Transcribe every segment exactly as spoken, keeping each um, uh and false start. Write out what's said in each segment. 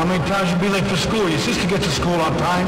many times you'll be late for school? Your sister gets to school on time.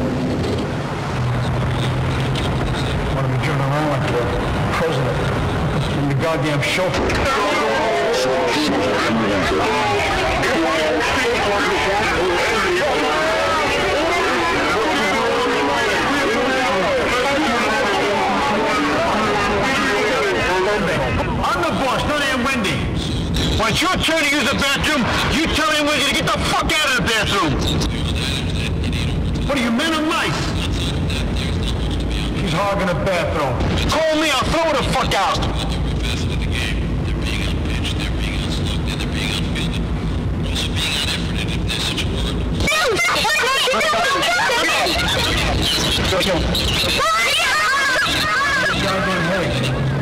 Want to be driven around like the president in the goddamn show. I'm the boss, not Aunt Wendy. When it's your turn to use the bathroom, you tell Aunt Wendy to get the fuck out of the bathroom. What are you, men or mice? She's hogging the bathroom. Call me, I'll throw her the fuck out. Goddamn headache.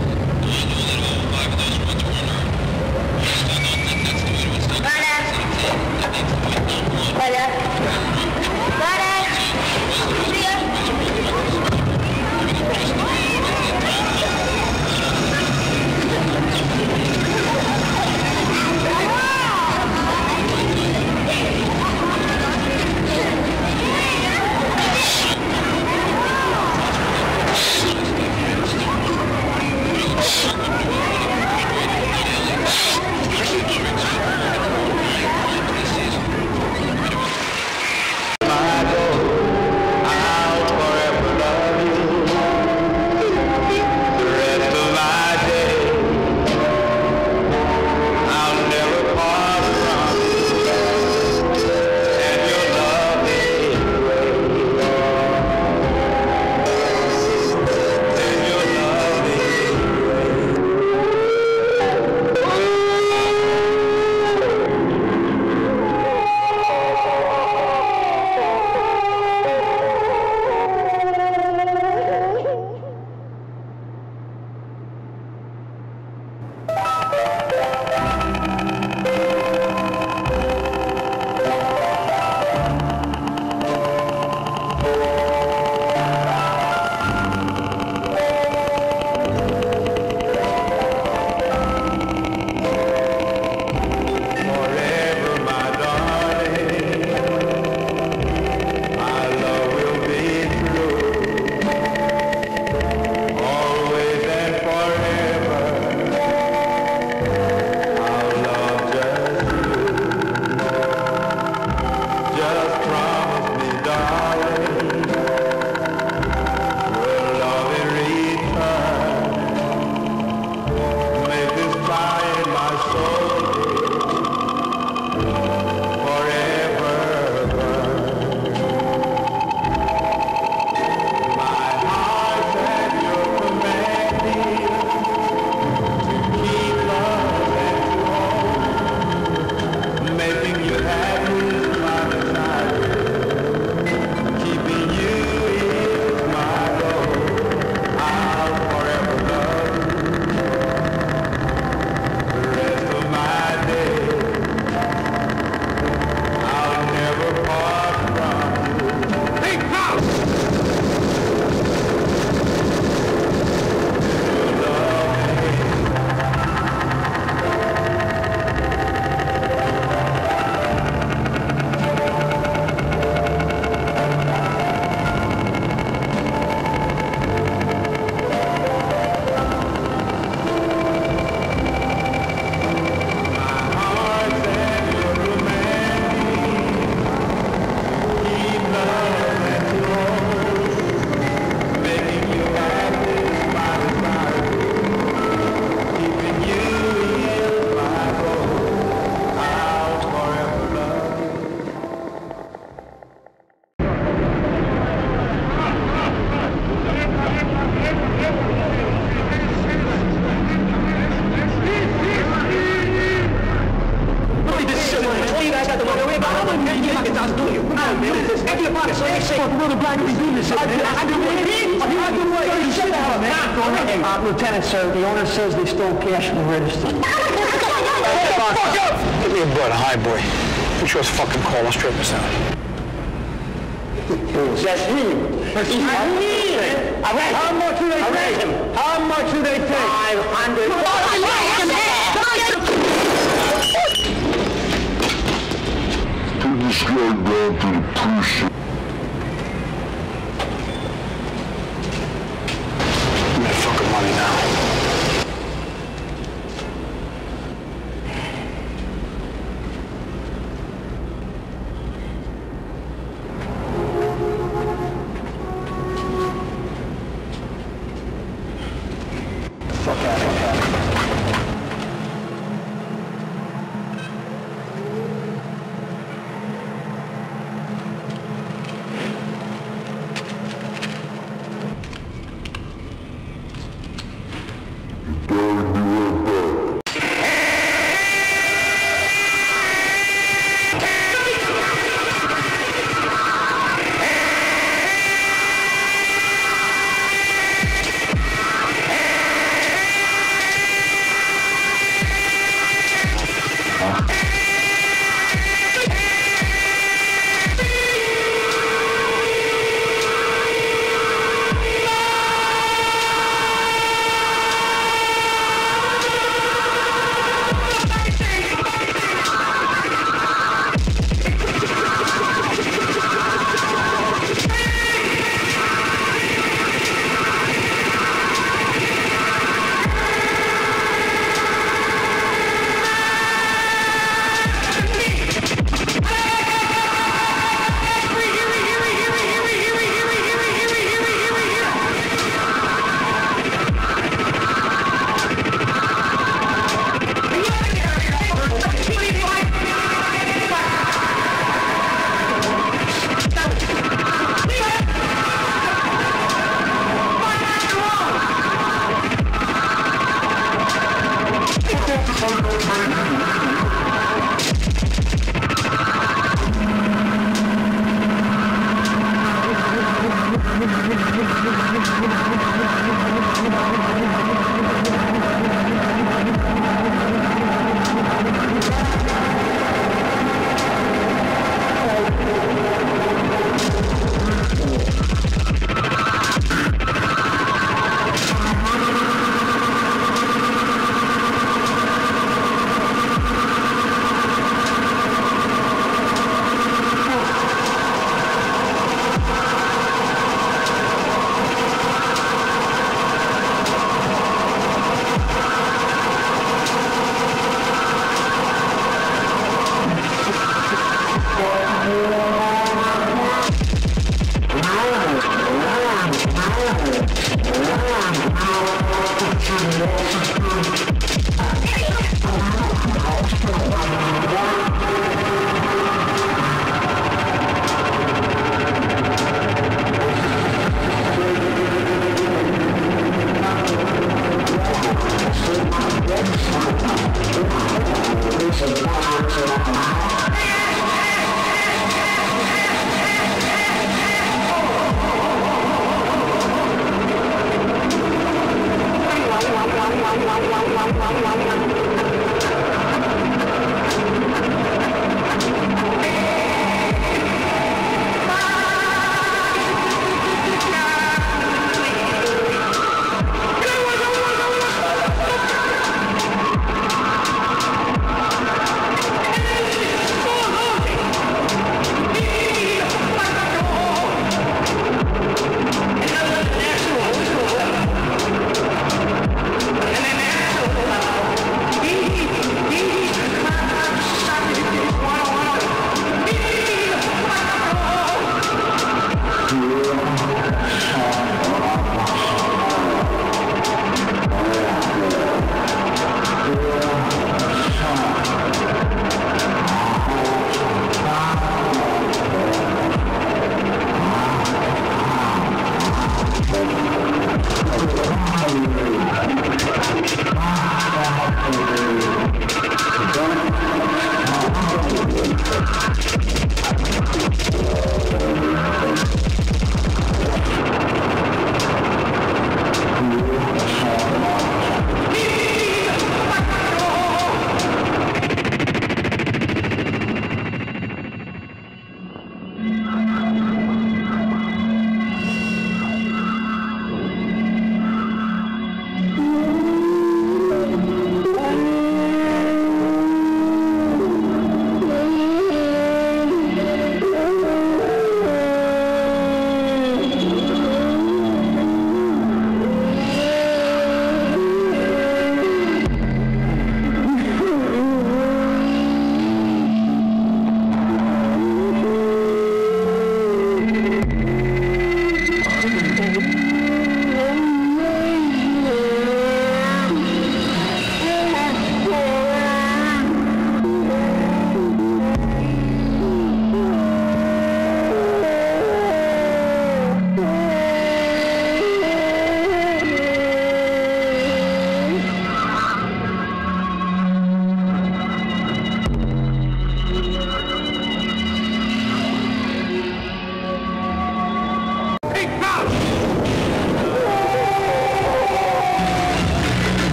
Uh, Lieutenant, sir, the owner says they stole cash from the register. Fuck up! Give me a butt, a high boy. Put yours fucking call, I'll straighten this out. That's me. That's me. How much do they take? How much do they take? Five hundred. To this going down to the precinct. Give me the fucking money now. Fuck out of here.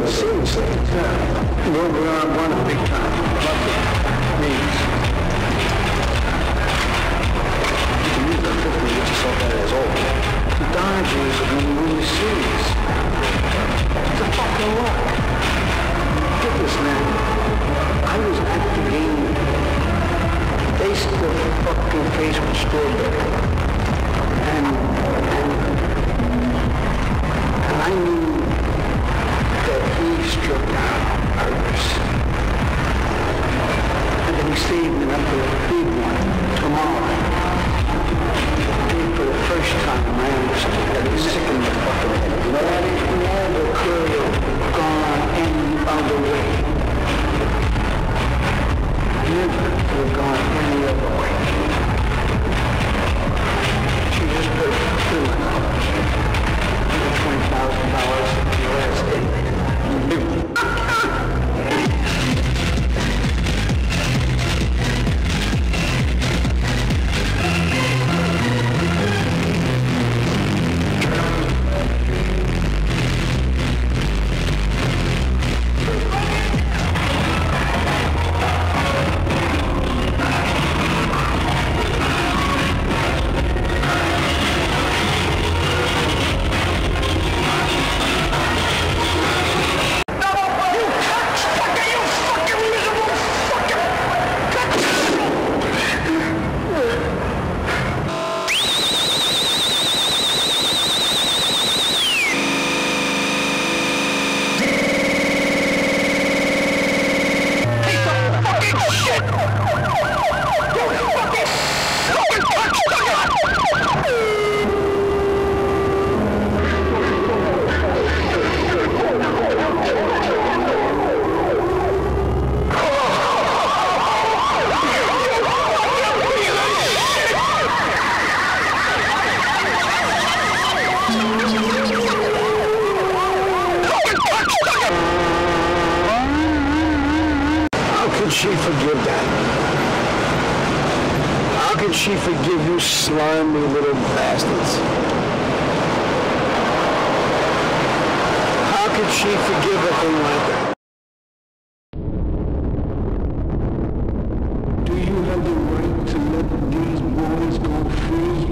seriously. Yeah. We're, we're on one big time. Lucky. Means. You can use that fifty get yourself out of his old. The Dodgers are going to win the series. It's a fucking luck. Get this, man. I was at the game. Face to fucking face with Strawberry. And, and, and I knew that he struck out Iris. And then he saved me up for a big one tomorrow. And for the first time, I understood that he's sick in the fucking head. You know what? It never could have gone any other way. Never could have gone any other way. She just put two in dollars. twenty thousand dollars in the last day. She forgive that? How can she forgive you slimy little bastards? How could she forgive a thing like that? Do you have the right to let these boys go free?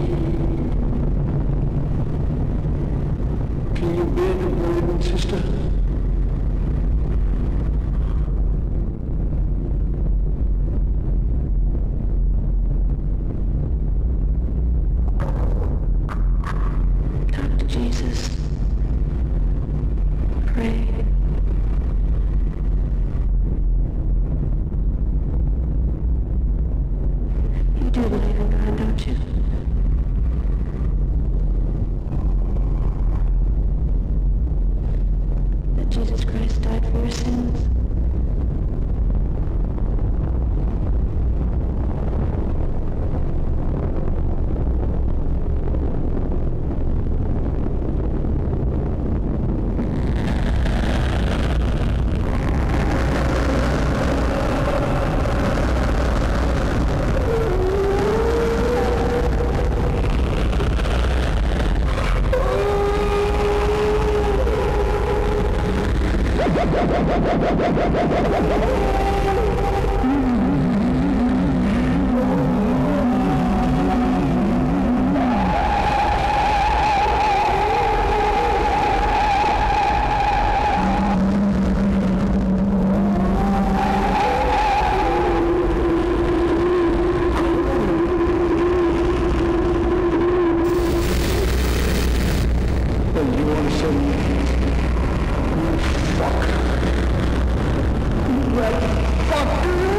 Can you bear the burden, sister? Fuck.